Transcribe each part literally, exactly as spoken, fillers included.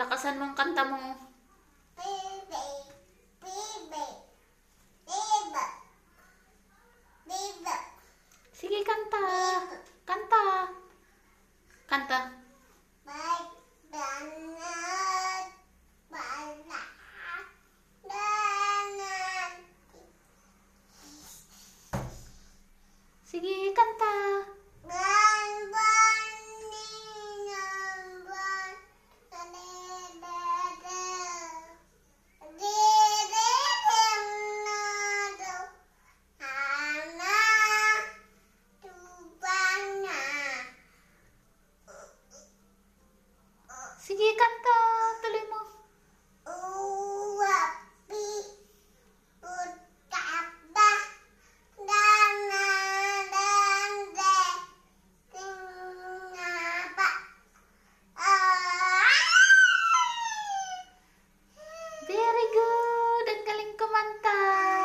Palakasan mo ang kanta mo. Baby, baby, baby, baby. Sige, kanta. Kanta. Kanta. Bye, banana, banana, banana. Sige, kanta. Ban, ban, ninang, ban, da-da-da-da. Di-di-di-di-do. Hana, tubana. Sige, kanta. Tuloy mo. Uwapi, utaba, dana-dande, tingaba. Ah! Very good. Ang galing kumanta.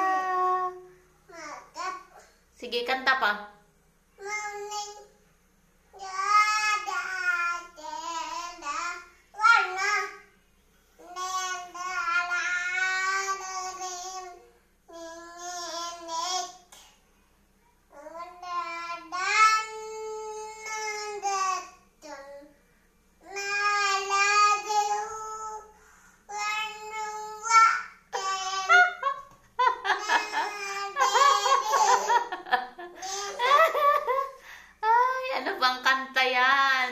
Magap, Sige, kanta pa. morning, yada, dada, warna, nenda, la, rim, ninginik, udadan, nandatun, maladu, warna, waken, Ay, ano bang kanta yan?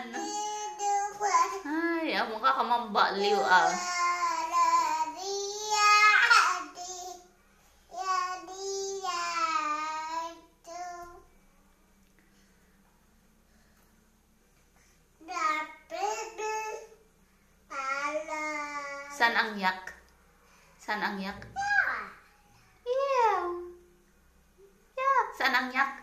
Ay, amo ka kamambaliw ah. San ang yak? San ang yak? Yeah. Yeah. San ang yak?